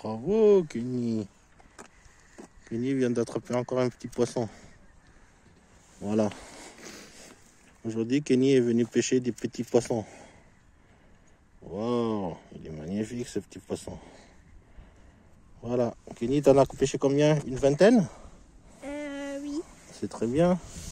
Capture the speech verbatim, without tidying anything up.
Bravo, Kenny. Kenny vient d'attraper encore un petit poisson. Voilà. Aujourd'hui, Kenny est venu pêcher des petits poissons. Wow, il est magnifique ce petit poisson. Voilà. Kenny, t'en as pêché combien? Une vingtaine? Euh, oui. C'est très bien.